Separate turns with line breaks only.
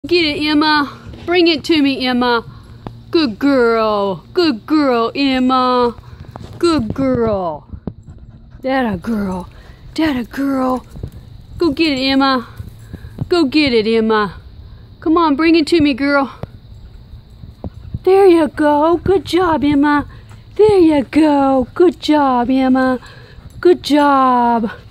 Get it, Emma. Bring it to me, Emma. Good girl. Good girl, Emma. Good girl. That a girl. That a girl. Go get it, Emma. Go get it, Emma. Come on, bring it to me, girl. There you go. Good job, Emma. There you go. Good job, Emma. Good job.